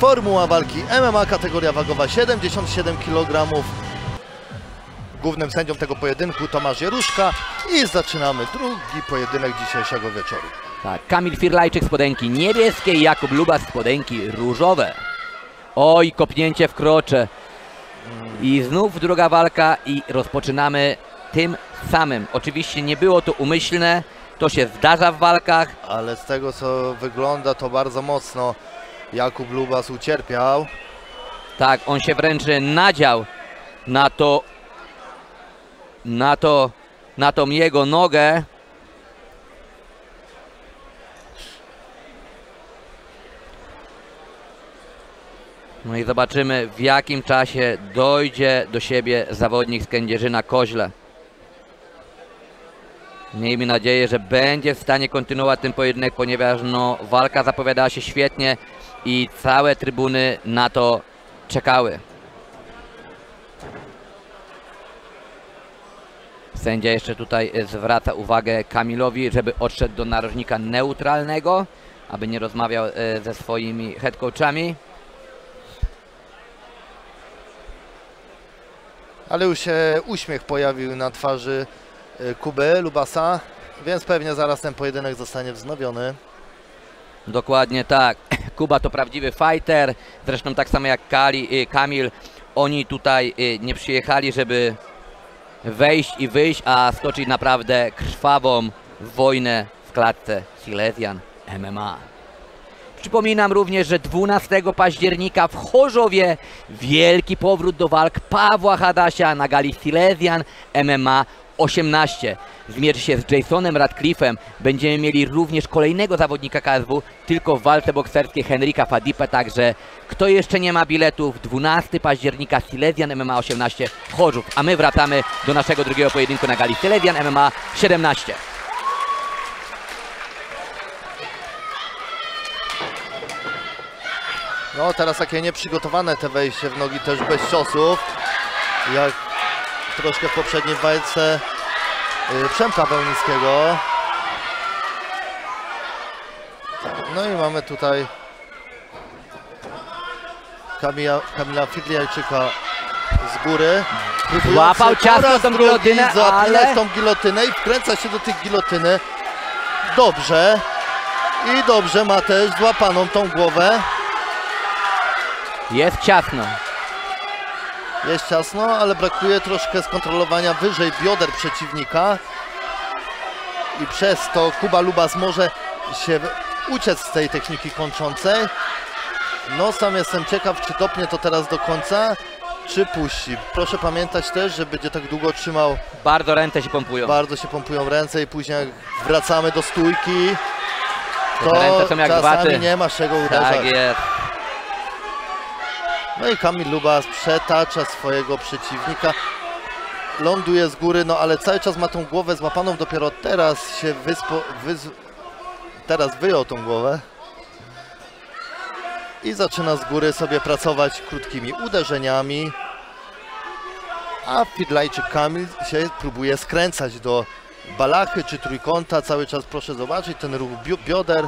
Formuła walki MMA, kategoria wagowa 77 kg. Głównym sędzią tego pojedynku Tomasz Jaruszka i zaczynamy drugi pojedynek dzisiejszego wieczoru. Tak, Kamil Firlajczyk spodenki niebieskie i Jakub Lubas spodenki różowe. Oj, kopnięcie w krocze. I znów druga walka i rozpoczynamy tym samym. Oczywiście nie było to umyślne, to się zdarza w walkach. Ale z tego co wygląda to bardzo mocno Jakub Lubas ucierpiał. Tak, on się wręcz nadział na tą jego nogę. No i zobaczymy, w jakim czasie dojdzie do siebie zawodnik z Kędzierzyna-Koźle. Miejmy nadzieję, że będzie w stanie kontynuować ten pojedynek, ponieważ no, walka zapowiadała się świetnie i całe trybuny na to czekały. Sędzia jeszcze tutaj zwraca uwagę Kamilowi, żeby odszedł do narożnika neutralnego, aby nie rozmawiał ze swoimi head coachami. Ale już się uśmiech pojawił na twarzy Kuby Lubasa, więc pewnie zaraz ten pojedynek zostanie wznowiony. Dokładnie tak. Kuba to prawdziwy fighter, zresztą tak samo jak Kamil. Oni tutaj nie przyjechali, żeby wejść i wyjść, a stoczyć naprawdę krwawą wojnę w klatce Silesian MMA. Przypominam również, że 12 października w Chorzowie wielki powrót do walk Pawła Hadasia na gali Silesian MMA 18. Zmierzy się z Jasonem Radcliffe'em. Będziemy mieli również kolejnego zawodnika KSW, tylko w walce bokserskiej Henryka Fadipę. Także kto jeszcze nie ma biletów, 12 października Silesian MMA 18 Chorzów. A my wracamy do naszego drugiego pojedynku na gali Silesian MMA 17. No teraz takie nieprzygotowane te wejście w nogi też bez ciosów, jak troszkę w poprzedniej walce Przemka Wełnickiego. No i mamy tutaj Kamila Firlajczyka z góry. Złapał ciasno tą gilotynę, ale tą gilotynę i wkręca się do tych gilotyny. Dobrze. I dobrze ma też złapaną tą głowę. Jest ciasno. Jest ciasno, ale brakuje troszkę skontrolowania wyżej bioder przeciwnika. I przez to Kuba Lubas może się uciec z tej techniki kończącej. No sam jestem ciekaw, czy dopnie to teraz do końca, czy puści. Proszę pamiętać też, że będzie tak długo trzymał. Bardzo ręce się pompują. Bardzo się pompują ręce i później jak wracamy do stójki, to ręce są jak czasami waty. Nie ma z czego uderzać. Tak jest. No i Kamil Lubas przetacza swojego przeciwnika, ląduje z góry, no ale cały czas ma tą głowę złapaną, dopiero teraz się teraz wyjął tą głowę i zaczyna z góry sobie pracować krótkimi uderzeniami, a Firlajczyk Kamil się próbuje skręcać do balachy czy trójkąta, cały czas proszę zobaczyć ten ruch bioder.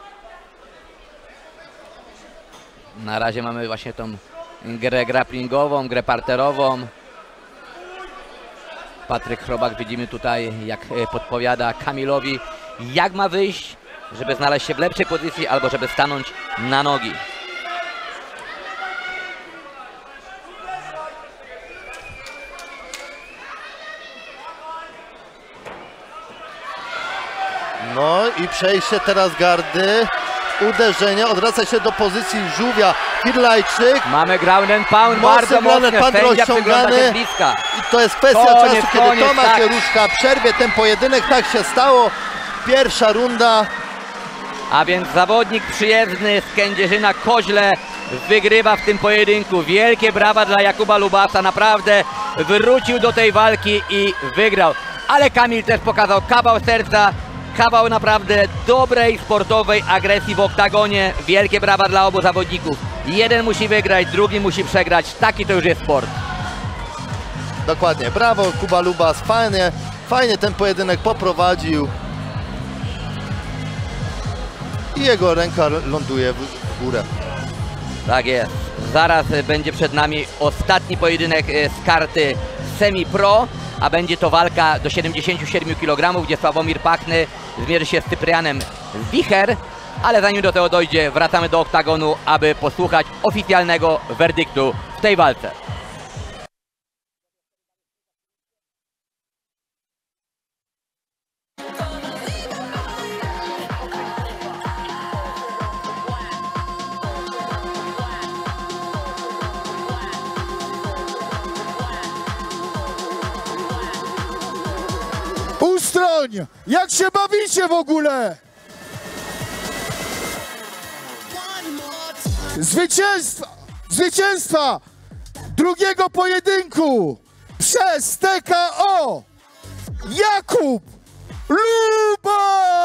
Na razie mamy właśnie tą grę grapplingową, grę parterową. Patryk Chrobak widzimy tutaj, jak podpowiada Kamilowi, jak ma wyjść, żeby znaleźć się w lepszej pozycji albo żeby stanąć na nogi. No i przejście teraz gardy. Uderzenie, odwraca się do pozycji żółwia Firlajczyk. Mamy ground and pound, bardzo mocny, sędzia przygląda się bliska. I to jest kwestia czasu, kiedy Tomasz Jaruszka przerwie ten pojedynek. Tak się stało. Pierwsza runda. A więc zawodnik przyjezdny z Kędzierzyna-Koźle wygrywa w tym pojedynku. Wielkie brawa dla Jakuba Lubasa, naprawdę wrócił do tej walki i wygrał. Ale Kamil też pokazał kawał serca, kawał naprawdę dobrej, sportowej agresji w oktagonie. Wielkie brawa dla obu zawodników. Jeden musi wygrać, drugi musi przegrać. Taki to już jest sport. Dokładnie, brawo Kuba Lubas, fajnie ten pojedynek poprowadził. I jego ręka ląduje w górę. Tak jest. Zaraz będzie przed nami ostatni pojedynek z karty semi-pro, a będzie to walka do 77 kg, gdzie Sławomir Pachny zmierzy się z Cyprianem Wicher, ale zanim do tego dojdzie, wracamy do oktagonu, aby posłuchać oficjalnego werdyktu w tej walce. Ustroń! Jak się bawicie w ogóle? Zwycięstwa drugiego pojedynku przez TKO Jakub Luba!